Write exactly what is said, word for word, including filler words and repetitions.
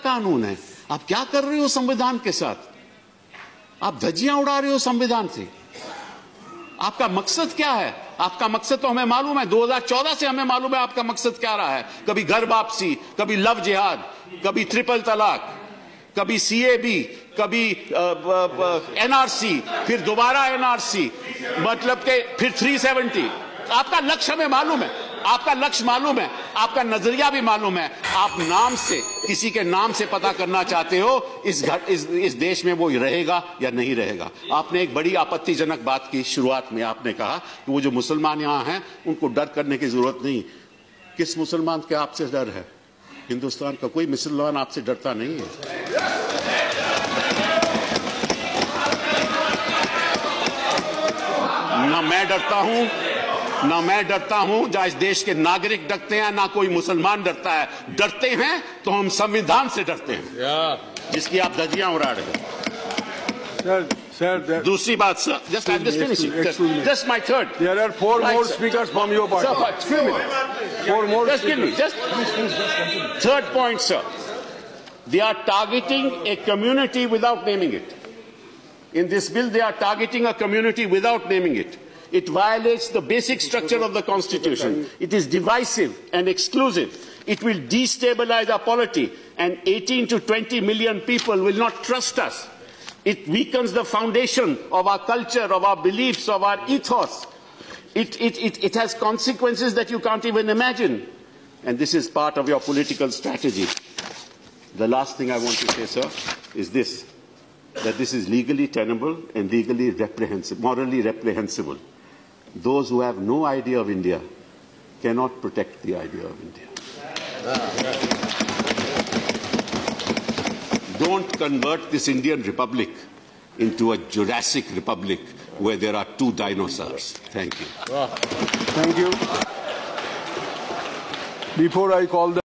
कानून है। आप क्या कर रहे हो संविधान के साथ? आप धज्जियां उड़ा रहे हो संविधान से। आपका मकसद क्या है? आपका मकसद तो हमें मालूम है, दो हज़ार चौदह से हमें मालूम है आपका मकसद क्या रहा है। कभी घर वापसी, कभी लव जिहाद, कभी ट्रिपल तलाक, कभी सीएबी, कभी एनआरसी, फिर दोबारा एनआरसी, मतलब के फिर तीन सौ सत्तर। आपका लक्ष्य हमें मालूम है, आपका लक्ष्य मालूम है, आपका नजरिया भी मालूम है। आप नाम से, किसी के नाम से पता करना चाहते हो इस घर, इस, इस देश में वो रहेगा या नहीं रहेगा। आपने एक बड़ी आपत्तिजनक बात की शुरुआत में। आपने कहा कि वो जो मुसलमान यहां हैं उनको डर करने की जरूरत नहीं। किस मुसलमान के आपसे डर है? हिंदुस्तान का कोई मुसलमान आपसे डरता नहीं है। ना मैं डरता हूं, ना मैं डरता हूं, जहां इस देश के नागरिक डरते हैं, ना कोई मुसलमान डरता है। डरते हैं तो हम संविधान से डरते हैं, जिसकी आप धज्जियां उड़ा रहे हैं। Sir, sir, दूसरी बात sir, just I'm just finishing. Just, just my third. There are four right, more sir. speakers from your party. Sir, but few minutes. Four more Just give me. speakers. Just third point, sir. They are targeting a community without naming it. In this bill, they are targeting a community without naming it. It violates the basic structure of the Constitution. It is divisive and exclusive. It will destabilize our polity, and eighteen to twenty million people will not trust us. It weakens the foundation of our culture, of our beliefs, of our ethos. It, it, it, it has consequences that you can't even imagine. And this is part of your political strategy. The last thing I want to say, sir, is this, that this is legally tenable and legally reprehensible, morally reprehensible. Those who have no idea of India cannot protect the idea of India. Don't convert this Indian Republic into a Jurassic Republic where there are two dinosaurs. Thank you. Thank you. Before I call the